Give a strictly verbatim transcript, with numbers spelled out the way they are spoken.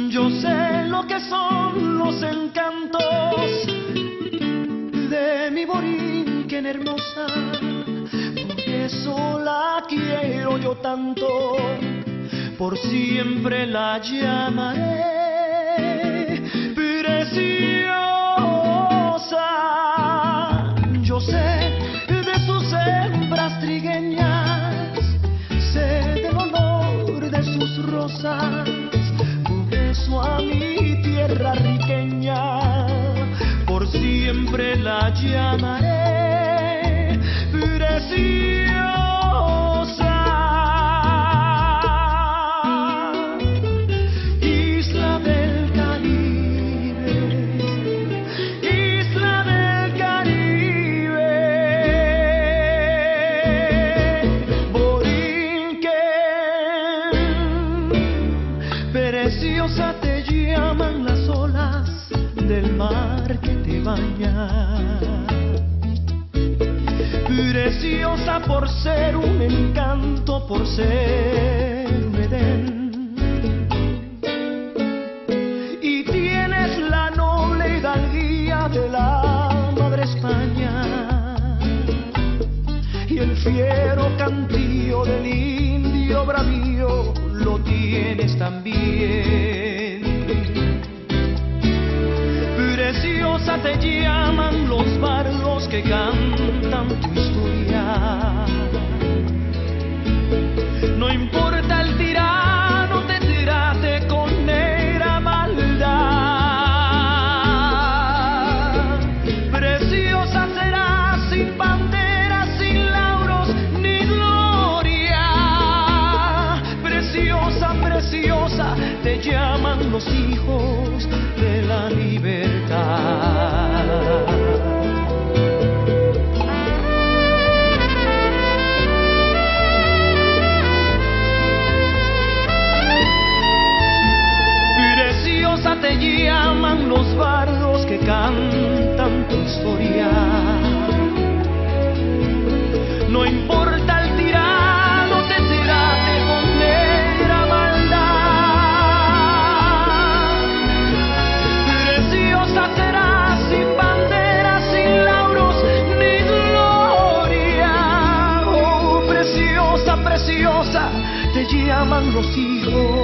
Yo sé lo que son los encantos de mi Borinquen hermosa, por eso la quiero yo tanto, por siempre la llamaré preciosa. Yo sé de sus hembras trigueñas, sé del olor de sus rosas, a mi tierra riqueña, por siempre la llamaré preciosa. Isla del Caribe, isla del Caribe, Borinquen, preciosa te llaman las olas del mar que te baña, preciosa por ser un encanto, por ser un Edén, y tienes la noble hidalguía de la madre España y el fiero cantío del indio bravío lo tienes también. Preciosa te llaman los bardos que cantan tu historia. No importa el tirano te trate con negra maldad. Preciosa serás sin bandera, sin lauros ni gloria. Preciosa, preciosa te llaman los hijos de la libertad. Preciosa te llaman los bardos que cantan tu historia. No importa el tirano te trate con negra maldad. Preciosa serás sin bandera, sin lauros ni gloria. Oh, preciosa, preciosa te llaman los hijos